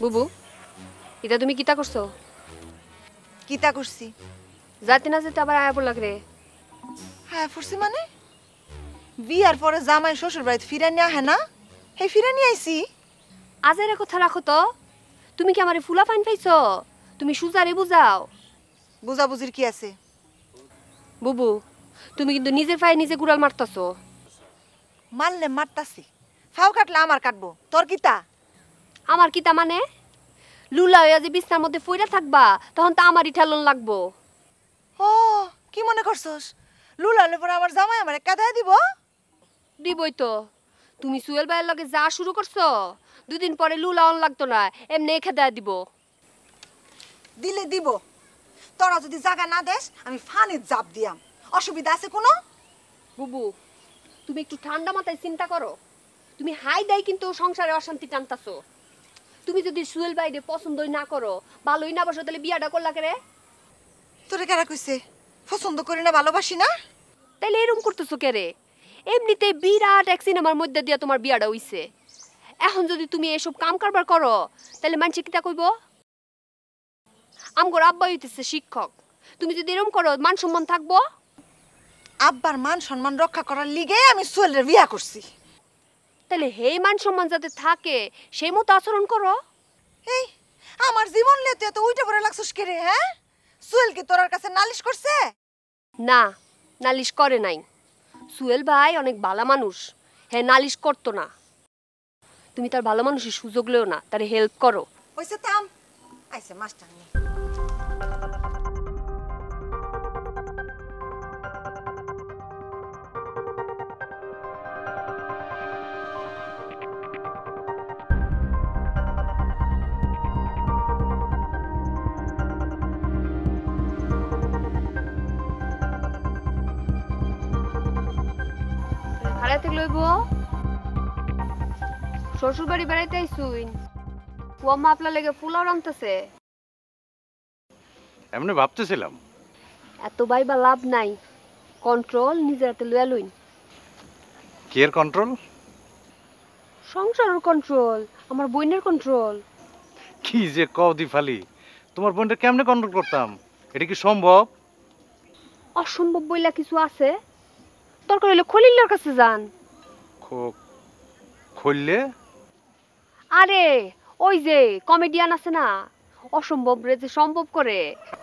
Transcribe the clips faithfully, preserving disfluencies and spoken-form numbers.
বুবু এটা তুমি কিতা করছো? কিতা করছি? যাতে না যেতে আবার আয়া পড়লাক রে। হ্যাঁ ফুরছি মানে বিয়ার পরে জামাই শ্বশুর বাড়িতে ফিরে নিয়ে আহে না, হে ফিরে নিয়ে আইসি। আজের কথা রাখো তো, তুমি কি আমারে ফুলা ফাইন পাইছো? তুমি সুজারে বুঝাও। বুঝাবুঝির কি আছে? বুবু তুমি কিন্তু নিজের পায়ে নিজে গুড়াল মারতাছো। মারলে মারতাছি, ফাও কাটলে আমার কাটবো, তোর কিতা? আমার কিতা মানে? লুলা হইয়া যে বিছনার মধ্যে ফইরা থাকবা তখন তো আমারই ঠেলন লাগবো। ও কি মনে করছস লুলালে পরে আমার জামাই আমারে কাঁদায় দিব? দিবই তো। তুমি সুয়েল ভাইয়ের লগে যা শুরু করছো, দুদিন পরে লুলা অন লাগতো না, এমনি খেদায় দিব। দিলে দিব, তোরা যদি জায়গা না দেস আমি ফানির জাপ দিয়াম, অসুবিধা আছে কোনো? বুবু তুমি একটু ঠান্ডা মাথায় চিন্তা করো। তুমি হাই দেয় কিন্তু সংসারে অশান্তি টানতাছো। তুমি যদি সুয়েল ভাইরে পছন্দই না করো, ভালোই না বসো, তাহলে বিয়াটা করলা কে রে? তোরে কারা কইছে পছন্দ করি না ভালোবাসি না? তাইলে এরকম করতেছো কে রে? এমনিতে বিরাট এক সিনেমার মধ্যে দিয়া তোমার বিয়াটা হইছে। এখন যদি তুমি এসব কাম কারবার করো তাহলে মানুষে কিতা কইব? আমগোর আব্বা হইতেছে শিক্ষক, তুমি যদি এরকম করো মান সম্মান থাকবো? আব্বার মান সম্মান রক্ষা করার লিগে আমি সোহেলের বিয়া করছি। তাহলে হে মান সম্মান যাতে থাকে সেই মতো আচরণ করো। এই আমার জীবন লেতে তো উইটা পড়ে লাগছস কে রে? হ্যাঁ সোহেল কি তোর কাছে নালিশ করছে? না, নালিশ করে নাই। সুয়েল ভাই অনেক ভালো মানুষ, হ্যাঁ নালিশ করতো না। তুমি তার ভালো মানুষের সুযোগ লেও না, তারে হেল্প করো। কইছে থাম, আইছে মাস্টার নি। হারাতে লইব শ্বশুর বাড়ি বেড়াইতে আইসুইন, ও আম্মা আপনার লেগে ফুলাও রামতেছে। এমনি ভাবতেছিলাম। এত বাইবা লাভ নাই, কন্ট্রোল নিজের হাতে লইয়া লইন। কি এর কন্ট্রোল? সংসারের কন্ট্রোল, আমার বোনের কন্ট্রোল। কি যে কও দিফালি, তোমার বোনটা কেমনে কন্ট্রোল করতাম? এটা কি সম্ভব? অসম্ভব বইলা কিছু আছে? দরকার হইলে খলিলের কাছে যান। খুললে? আরে ওই যে কমেডিয়ান আছে না, অসম্ভব রে যে সম্ভব করে।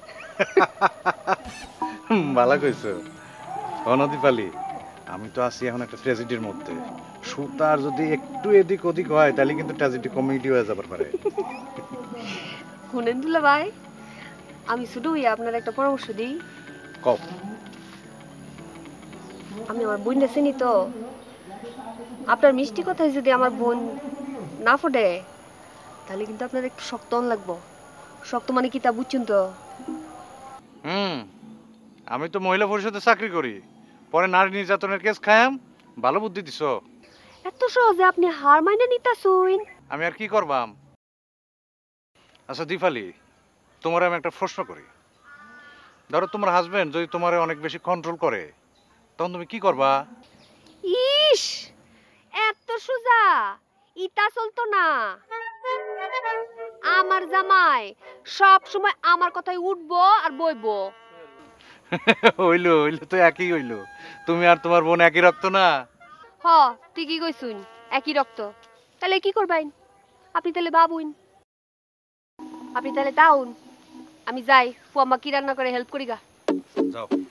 ভালো কইছো। অনদিপালি, আমি তো আছি এখন একটা ট্র্যাজেডির মধ্যে। সুতার যদি একটু এদিক ওদিক হয় তাহলে কিন্তু ট্র্যাজেডি কমেডি হয়ে যাবার পারে। শুনেন দুলা ভাই, আমি শুধু হইয়া আপনার একটা পরামর্শ দিই। কও। আমি আমার বোনটা চিনি তো, আপনার মিষ্টি কথায় যদি আমার বোন না ফোটে তাহলে কিন্তু আপনার একটু শক্ত অন লাগবো। শক্ত মানে কি তা বুঝছেন তো? হুম, আমি তো মহিলা পরিষদে চাকরি করি, পরে নারী নির্যাতনের কেস খায়াম। ভালো বুদ্ধি দিছো। এত সহজে আপনি হার মাইনে নিতাছুইন? আমি আর কি করবাম। আচ্ছা দীপালি, তোমার আমি একটা প্রশ্ন করি। ধরো তোমার হাজবেন্ড যদি তোমারে অনেক বেশি কন্ট্রোল করে, তখন তুমি কি করবা? ইস, এত সোজা ইতা চলতো না। আমার জামাই সব সময় আমার কথাই উঠবো আর বইবো। হইলো হইলো তো একই হইলো। তুমি আর তোমার বোন একই রক্ত না? হ, ঠিকই কইছুন, একই রক্ত। তাহলে কি করবাইন? আপনি তাহলে বাবুইন, আপনি তাহলে তাউন। আমি যাই, ফুয়াম্মা কি রান্না করে হেল্প করি গা। যাও।